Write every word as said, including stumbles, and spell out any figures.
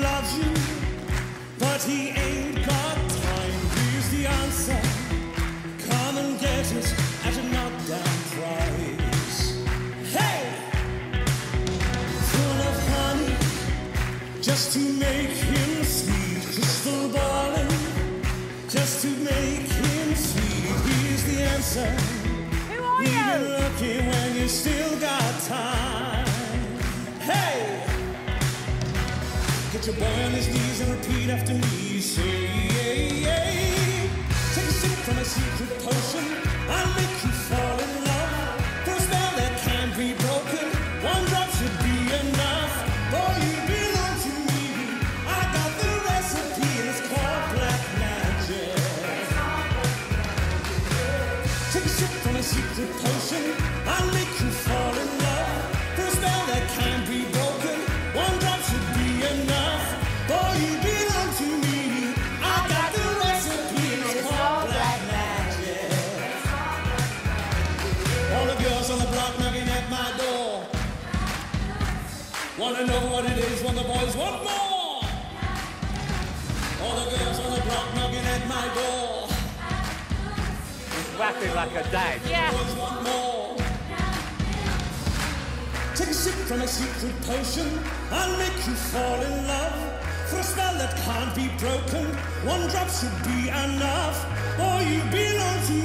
loves you, but he ain't got time. Here's the answer. Come and get it at a knockdown price. Hey! Full of honey, just to make him sweet. Crystal balling, just to make him sweet. Here's the answer. Who are you? You're lucky when you still got time. Hey! Get your boy on his knees and repeat after me. Say, yeah, yeah. Take a sip from a secret potion. I'll make you fall in love. For a spell that can't be broken, one drop should be enough. Boy, you belong to me. I got the recipe and it's called black magic. Take a sip from a secret potion. I'll make you fall in love. For a spell that can't be broken, one drop should be enough. Boy, you belong to me. I got the recipe and it's called black magic. All the girls on the block knocking at my door. Wanna know what it is when the boys want more. All the girls on the block knocking at my door. Rapping like a dad. Yeah. Boys want more. Take a sip from a secret potion. I'll make you fall in love. For a spell that can't be broken, one drop should be enough. Boy, you belong to